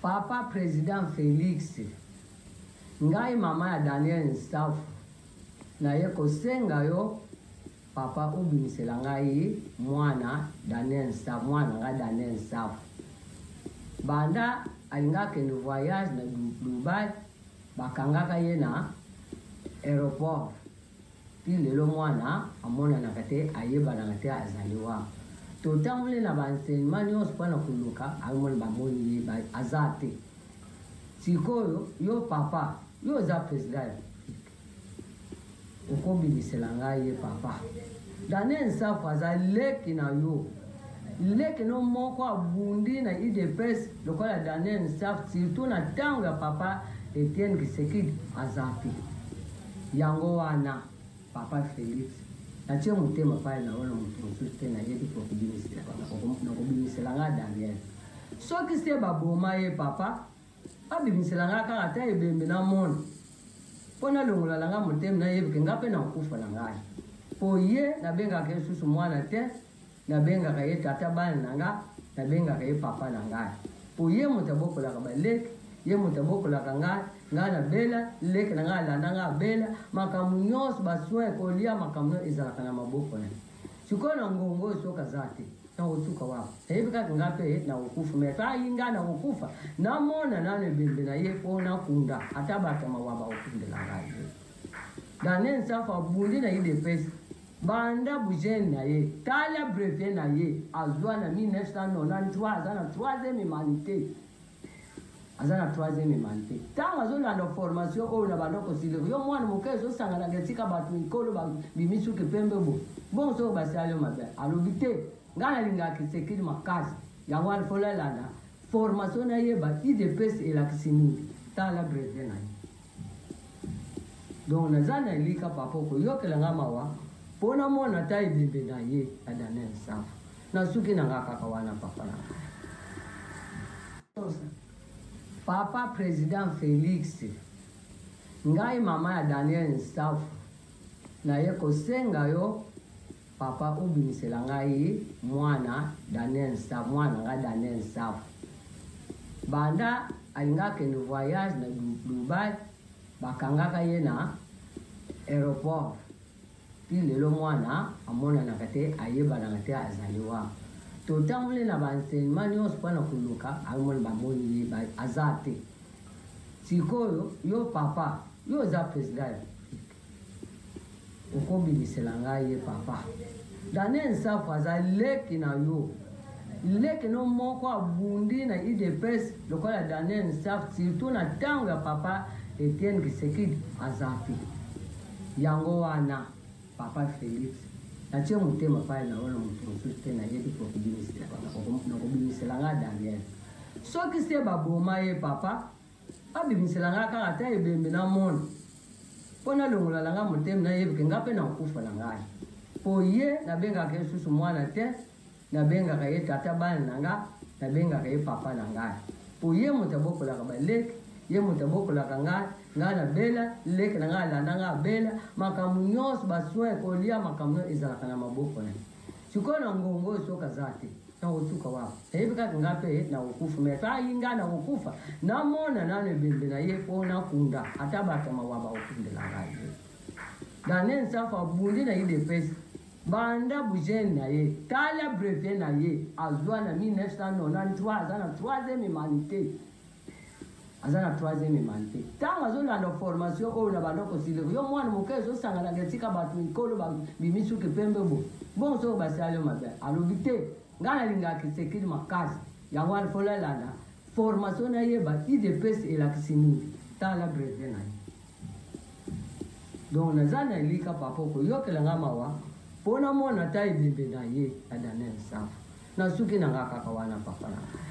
Papa President Felix ngai mama ya Daniel Nsafu na ye kosenga yo papa ubimisela ngai mwana Daniel Nsafu mwana nga Daniel Nsafu banda alinga kende voyage na Dubai bakangaka ye na aéroport pi lelo mwana amona na kate ayeba na kate azaliwa totamule na banseignement nyonso mpona koluka amoni bamoni ye aza te sikoyo yo papa yo oza president okobimisela ngai ye papa Daniel Nsafu aza leki na yo leki no moko abundi na UDPS lokola Daniel Nsafu surtout na ntango ya papa Etienne Tshisekedi aza te yango wana papa Felix natie motema pale naona moto mosusu te nayebi kobimisela nga Daniel soki se baboma ye papa babimisela nga kaka ata ebembe na mona mpo nalongola na nga motema nayebi ke nga mpe nakokufa na ngai po ye nabengaka ye susu mwana te nabengaka ye tata bana na nga nabengaka ye papa na ngai po ye moto abokolaka baleki ye moto abokolaka ngai ngai nabela leki na ngai alanda ngai abela makambo nyonso baswin kolia makambo nyonso ezalaka na maboko na ye sikoyo na ngongo oyo soki aza te nakosuka wapo nayebi kaka ngai mpe nakokufa me tayi ngai nakokufa namona nano ebembe na ye mpo nakunda ata bato mawa bakokundela ngai ye Daniel Nsafu abundi na UDPS banda bujeni na ye tala brevet na ye azwa na 1993 aza na 3e humanité aza na 3e humanité ntango azolanda formation oyo na bando kosileka yo mwana moke ezosanganaka etika bato mikolo bimisuki pembe bo bongo soki basali yo mabe alobi te ngai nalingaka Tshisekedi makasi yango wana folalanda formation na ye ba UDPS elakisi mingi tala brevet na ye donc naza na elika papa koyokela nga mawa mpo namona ata ebembe na ye ya Daniel Nsafu nasuki na nga kaka wana papa na papa President Felix ngai mama ya Daniel Nsafu na ye kosenga yo papa ubimisela ngai mwana Daniel Nsafu mwana nga Daniel Nsafu banda alinga kende voyage na Dubai bakangaka ye na aéroport pi lelo mwana amonanaka te ayebanaka te azaliwa totamule na banseignement nyonso mpona koluka amoni bamoni ye aza te sikoyo yo papa yo oza president okobimisela ngai ye papa Daniel Nsafu aza leki na yo leki no moko abundi na UDPS lokola Daniel Nsafu surtout na ntango ya papa Etienne Tshisekedi aza te yango wana papa Felix natie motema pale naona moto mosusu te nayebi kobimisela nga Daniel soki se baboma ye papa babimisela nga kaka ata ebembe na mona mpo nalongola na nga motema nayebi ke nga mpe nakokufa na ngai po ye nabengaka ye susu mwana te nabengaka ye tata bana na nga nabengaka ye papa na ngai po ye moto abokolaka baleki ye moto abokolaka ngai ngai nabela leki na ngai alanda ngai abela makambo nyonso baswin kolia makambo nyonso ezalaka na maboko na ye sikoyo na ngongo oyo soki aza te nakosuka wapo nayebi kaka ngai mpe nakokufa me tayi ngai nakokufa namona nano ebembe na ye mpo nakunda ata bato mawa bakokundela ngai ye Daniel Nsafu abundi na UDPS banda bujeni na ye tala brevet na ye azwa na 1993 aza na 3e humanité aza na 3e humanité ntango azolanda formation oyo na bando kosileka yo mwana moke ezosanganaka etika bato mikolo bimisuki pembe bo bongo soki basali yo mabe alobi te ngai nalingaka Tshisekedi makasi yango wana folalanda formation na ye ba UDPS elakisi mingi tala brevet na ye donc naza na elika papa koyokela nga mawa mpo namona ata ebembe na ye ya Daniel Nsafu nasuki na nga kaka wana papa na